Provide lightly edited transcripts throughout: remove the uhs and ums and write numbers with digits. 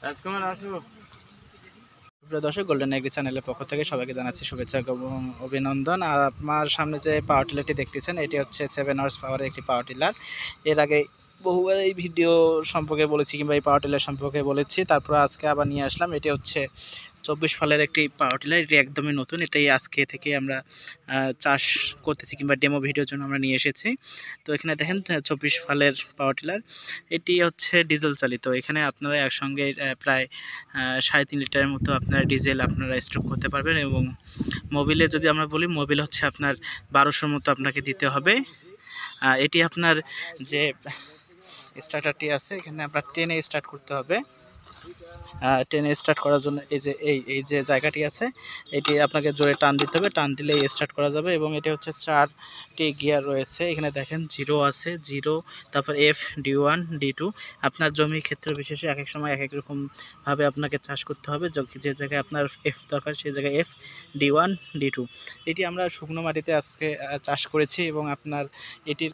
প্রিয় দর্শক, golden agri চ্যানেলের পক্ষ থেকে সবাইকে জানাচ্ছি শুভেচ্ছা এবং অভিনন্দন। আর আপনার সামনে যে পাওয়ার টিলারটি দেখতেছেন, এটি হচ্ছে 7 হর্স পাওয়ারের একটি পাওয়ার টিলার। এর আগে বহুবার এই ভিডিও সম্পর্কে বলেছি কিংবা এই পাওয়ার টিলার সম্পর্কে বলেছি, তারপর আজকে আবার নিয়ে আসলাম। এটি হচ্ছে 24 ফালের একটি পাওয়ার টিলার। এটি একদমই নতুন, এটাই আজকে থেকে আমরা চাষ করতেছি কিংবা ডেমো ভিডিওর জন্য আমরা নিয়ে এসেছি। তো এখানে দেখেন 24 ফালের পাওয়ার টিলার, এটি হচ্ছে ডিজেল চালিত। এখানে আপনারা একসঙ্গে প্রায় 3.5 লিটারের মতো আপনার ডিজেল আপনারা স্টক করতে পারবেন। এবং মোবিলে যদি আমরা বলি, মোবিল হচ্ছে আপনার 1200 মতো আপনাকে দিতে হবে। এটি আপনার যে স্টার্টারটি আছে, এখানে আপনার 10-এ স্টার্ট করতে হবে। 10-এ স্টার্ট করার জন্য এই যে জায়গাটি আছে, এটি আপনাকে জোরে টান দিতে হবে, টান দিলে স্টার্ট করা যাবে। এবং এটি হচ্ছে 4টি গিয়ার রয়েছে। এখানে দেখেন 0 আছে, 0, তারপর F, D1, D2। আপনার জমির ক্ষেত্র বিশেষে এক এক সময় এক এক রকমভাবে আপনাকে চাষ করতে হবে। যে জায়গায় আপনার F দরকার সেই জায়গায় F, D1, D2। এটি আমরা শুকনো মাটিতে আজকে চাষ করেছি। এবং আপনার এটির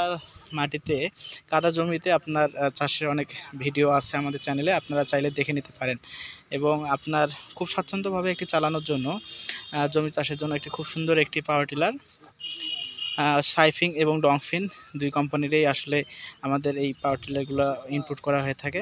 কাদা জমিতে আপনার চাষের অনেক ভিডিও আছে আমাদের চ্যানেলে, আপনারা চাইলে দেখে নিতে পারেন। এবং আপনার খুব স্বাচ্ছন্দ্যভাবে একটি চালানোর জন্য, জমি চাষের জন্য একটি খুব সুন্দর একটি পাওয়ার টিলার। সাইফিং এবং ডংফিন 2 কোম্পানিরই আসলে আমাদের এই পাওয়ার টিলারগুলো ইনপুট করা হয়ে থাকে।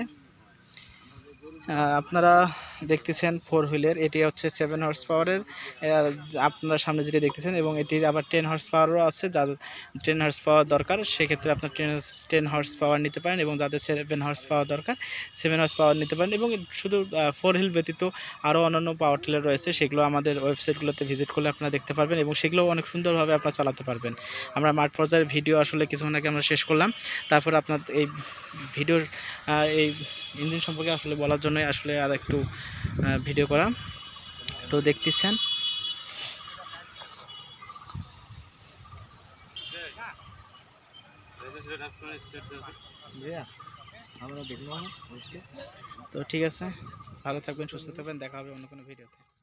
আপনারা দেখতেছেন 4 হুইলের, এটি হচ্ছে 7 হর্স পাওয়ারের। আপনারা সামনে যেটি দেখতেছেন, এবং এটির আবার 10 হর্স পাওয়ারও আছে। যাদের 10 হর্স পাওয়ার দরকার সেক্ষেত্রে আপনার 10 হর্স পাওয়ার নিতে পারেন, এবং যাদের 7 হর্স পাওয়ার দরকার 7 হর্স পাওয়ার নিতে পারেন। এবং শুধু 4 হুইল ব্যতীত আরও অন্যান্য পাওয়ার টিলার রয়েছে, সেগুলো আমাদের ওয়েবসাইটগুলোতে ভিজিট করলে আপনারা দেখতে পারবেন, এবং সেগুলো অনেক সুন্দরভাবে আপনারা চালাতে পারবেন। আমরা মাঠ পর্যায়ের ভিডিও আসলে কিছুক্ষণ আগে আমরা শেষ করলাম। তারপর আপনার এই ভিডিওর এই ইঞ্জিন সম্পর্কে আসলে বলার জন্য আসলে আর একটু ভিডিও করা। তো দেখতেছেন তো ঠিক আছে, ভালো থাকবেন, সুস্থ থাকবেন, দেখা হবে অন্য কোনো ভিডিওতে।